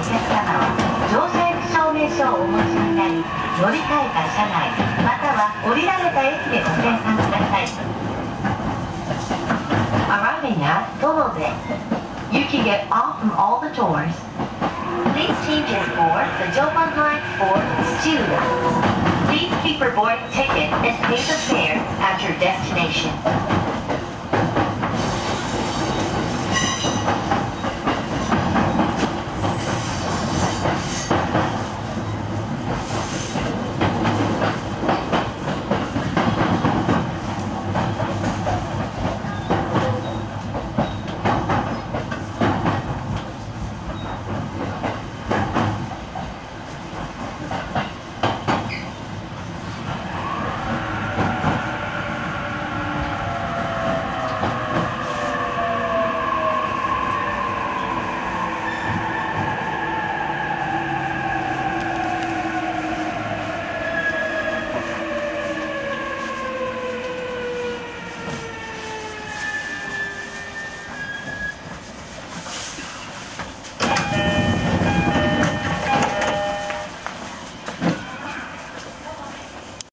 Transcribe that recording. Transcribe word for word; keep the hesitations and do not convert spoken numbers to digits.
お客様は乗車役証明書をお持ちになり、乗り換えた車内または降りられた駅でご精算ください。 Arriving at Toloze, you can get off from all the tours. Please change your board the Joban Line for Tsuchiura. Please keep your boarding ticket and pay the fare at your destination.